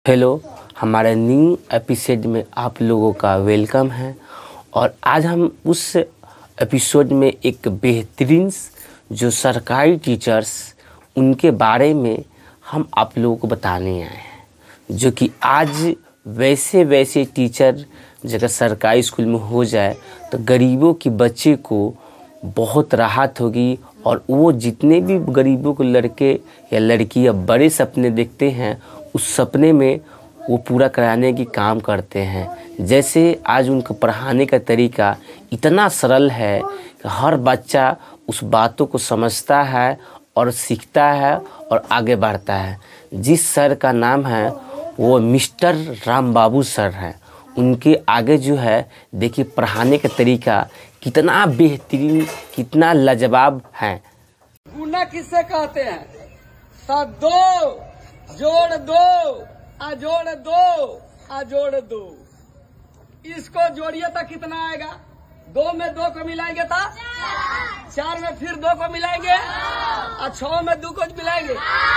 Hello, हमारे new episode में आप लोगों का वेलकम है। और आज हम उस एपिसोड में एक बेहतरीन जो सरकारी टीचर्स उनके बारे में हम आप लोगों को बताने आए हैं, जो कि आज वैसे टीचर जगह सरकारी स्कूल में हो जाए तो गरीबों के बच्चे को बहुत राहत होगी। और वो जितने भी गरीबों को लड़के या लड़कियां बड़े सपने देखते हैं, उस सपने में वो पूरा कराने की काम करते हैं। जैसे आज उनका पढ़ाने का तरीका इतना सरल है कि हर बच्चा उस बातों को समझता है और सीखता है और आगे बढ़ता है। जिस सर का नाम है वो मिस्टर राम बाबू सर हैं। उनके आगे जो है देखिए पढ़ाने का तरीका कितना बेहतरीन, कितना लाजवाब है। गुना किससे कहते हैं? तो दो जोड़ दो जोड़ दो जोड़ दो, इसको जोड़िए तो कितना आएगा? दो में दो को मिलाएंगे तो चार में फिर दो को मिलाएंगे और 6 में 2 को मिलाएंगे।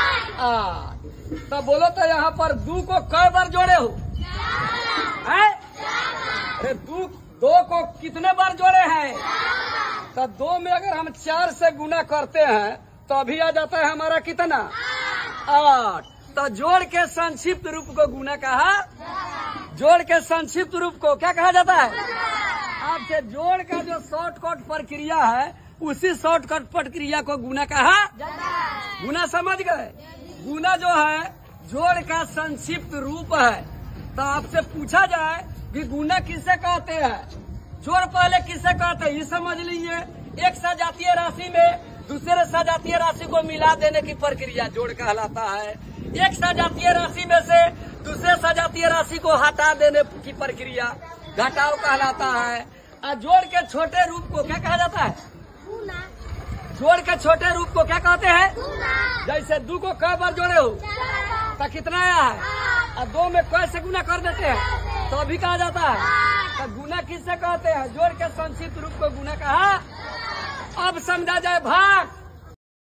तो बोलो तो यहाँ पर 2 को कई बार जोड़े हो? अरे 2 को कितने बार जोड़े हैं? तो 2 में अगर हम 4 से गुना करते हैं तो अभी आ जाता है हमारा कितना? 8। तो जोड़ के संक्षिप्त रूप को गुना कहा। जोड़ के संक्षिप्त रूप को क्या कहा जाता है? आपसे जोड़ का जो शॉर्टकट प्रक्रिया है उसी शॉर्टकट प्रक्रिया को गुना कहा। गुना समझ गए? गुना जो है जोड़ का संक्षिप्त रूप है। तो आपसे पूछा जाए कि गुना किससे कहते हैं, जोड़ पहले किससे कहते हैं, ये समझ लीजिए। एक सजातीय राशि में दूसरे सजातीय राशि को मिला देने की प्रक्रिया जोड़ कहलाता है। एक सजातीय राशि में से दूसरे सजातीय राशि को हटा देने की प्रक्रिया घटाव कहलाता है। और जोड़ के छोटे रूप को क्या कहा जाता है? जोड़ के छोटे रूप को क्या कहते हैं? जैसे 2 को कई बार जोड़े हो तो कितना आया है, और 2 में कैसे गुना कर देते हैं तो अभी कहा जाता है। तो गुना किससे कहते हैं? जोड़ के संक्षिप्त रूप को गुना कहा। अब समझा जाए भाग।